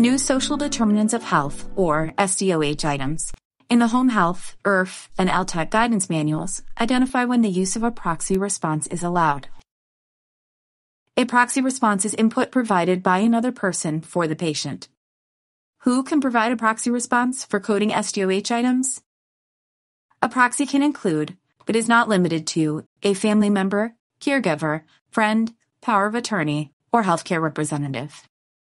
new Social Determinants of Health, or SDOH items, in the Home Health, IRF, and LTAC guidance manuals identify when the use of a proxy response is allowed. A proxy response is input provided by another person for the patient. Who can provide a proxy response for coding SDOH items? A proxy can include, but is not limited to, a family member, caregiver, friend, power of attorney, or healthcare representative.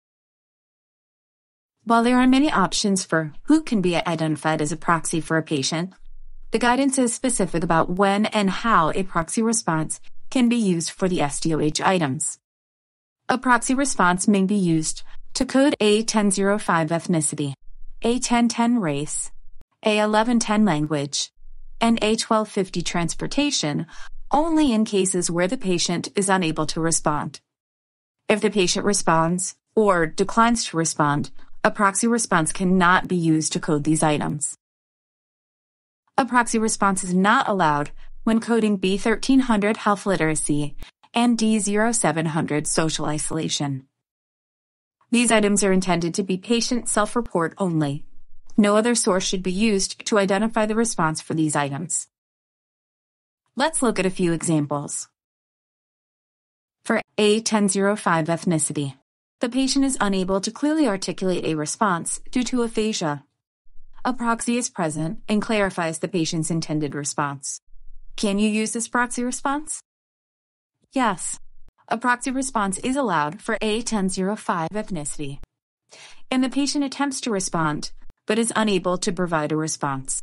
While there are many options for who can be identified as a proxy for a patient, the guidance is specific about when and how a proxy response can be used for the SDOH items. A proxy response may be used to code A1005 ethnicity, A1010 race, A1110 language, and A1250 transportation only in cases where the patient is unable to respond. If the patient responds or declines to respond, a proxy response cannot be used to code these items. A proxy response is not allowed when coding B1300 health literacy and D0700 social isolation. These items are intended to be patient self-report only. No other source should be used to identify the response for these items. Let's look at a few examples. For A1005 ethnicity, the patient is unable to clearly articulate a response due to aphasia. A proxy is present and clarifies the patient's intended response. Can you use this proxy response? Yes. A proxy response is allowed for A1005 ethnicity, and the patient attempts to respond, but is unable to provide a response.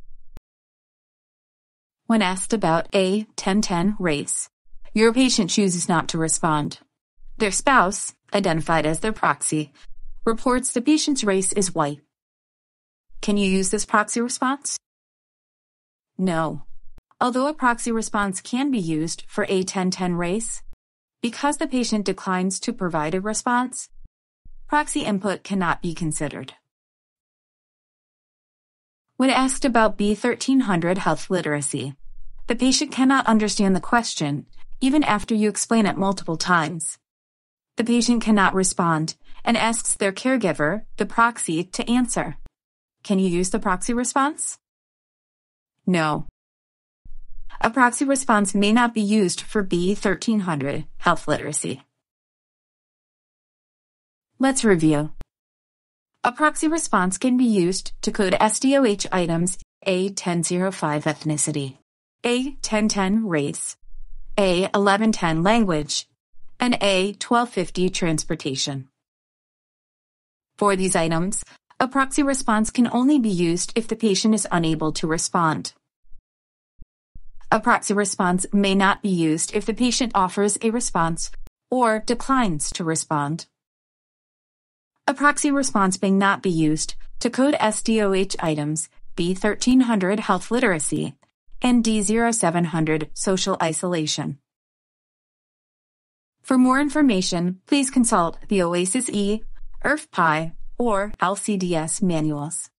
When asked about A1010 race, your patient chooses not to respond. Their spouse, identified as their proxy, reports the patient's race is white. Can you use this proxy response? No. Although a proxy response can be used for A1010 race, because the patient declines to provide a response, proxy input cannot be considered. When asked about B1300 health literacy, the patient cannot understand the question even after you explain it multiple times. The patient cannot respond and asks their caregiver, the proxy, to answer. Can you use the proxy response? No. A proxy response may not be used for B1300 health literacy. Let's review. A proxy response can be used to code SDOH items A1005 ethnicity, A1010 race, A1110 language, and A1250 transportation. For these items, a proxy response can only be used if the patient is unable to respond. A proxy response may not be used if the patient offers a response or declines to respond. A proxy response may not be used to code SDOH items B1300 health literacy and D0700 social isolation. For more information, please consult the OASIS-E, IRF-PI, or LCDS manuals.